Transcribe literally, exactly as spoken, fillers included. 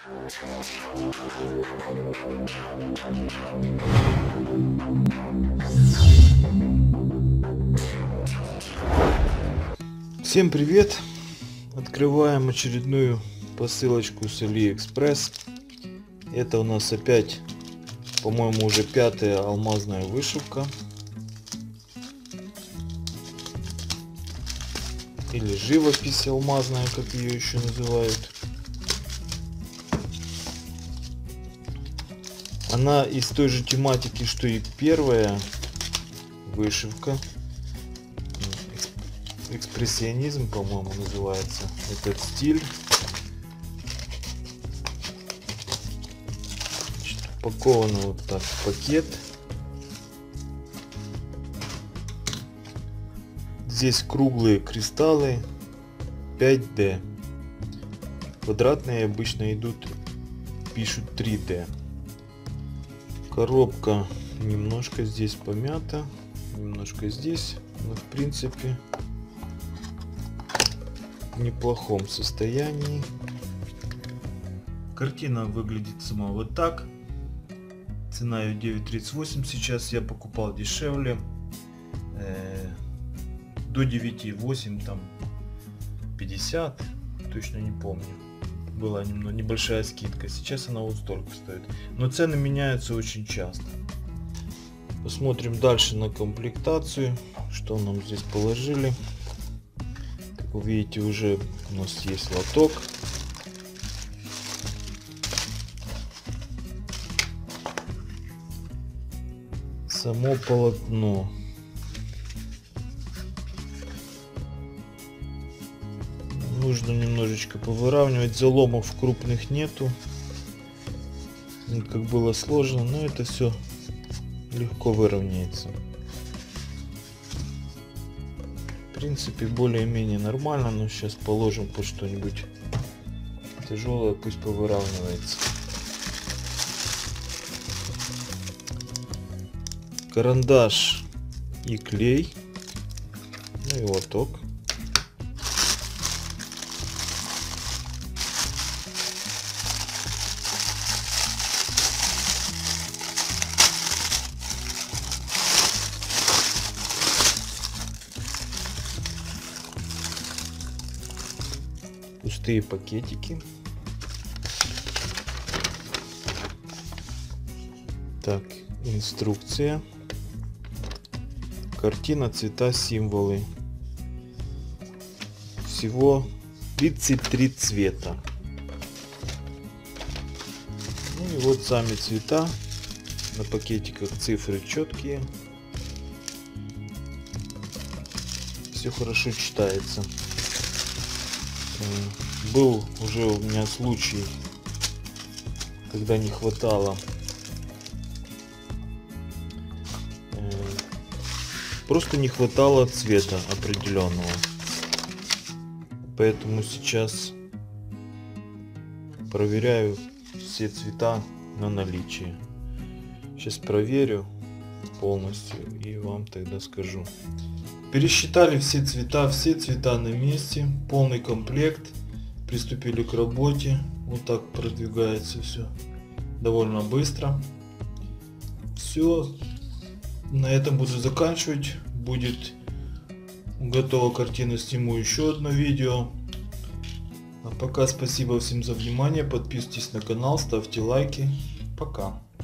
Всем привет! Открываем очередную посылочку с Алиэкспресс. Это у нас опять, по-моему, уже пятая алмазная вышивка. Или живопись алмазная, как ее еще называют. Она из той же тематики, что и первая вышивка. Экспрессионизм, по-моему, называется этот стиль. Значит, упаковано вот так в пакет. Здесь круглые кристаллы пять дэ. Квадратные обычно идут, пишут три дэ. Коробка немножко здесь помята, немножко здесь, но в принципе в неплохом состоянии. Картина выглядит сама вот так. Цена ее девять тридцать восемь. Сейчас я покупал дешевле, э, до девяти восемь, там пятьдесят, точно не помню. Была немного небольшая скидка. Сейчас она вот столько стоит. Но цены меняются очень часто. Посмотрим дальше на комплектацию, что нам здесь положили. Как вы видите, уже у нас есть лоток. Само полотно. Нужно немножечко повыравнивать. Заломов крупных нету, как было сложно, но это все легко выровняется. В принципе, более-менее нормально, но сейчас положим под что-нибудь тяжелое, пусть повыравнивается. Карандаш и клей, ну и лоток. Пустые пакетики. Так, инструкция. Картина, цвета, символы. Всего тридцать три цвета. Ну и вот сами цвета. На пакетиках цифры четкие. Все хорошо читается. Был уже у меня случай, когда не хватало, просто не хватало цвета определенного. Поэтому сейчас проверяю все цвета на наличие. Сейчас проверю полностью и вам тогда скажу. Пересчитали все цвета, все цвета на месте, полный комплект. Приступили к работе. Вот так продвигается все довольно быстро. Все, на этом буду заканчивать. Будет готова картина, сниму еще одно видео. А пока спасибо всем за внимание. Подписывайтесь на канал, ставьте лайки. Пока.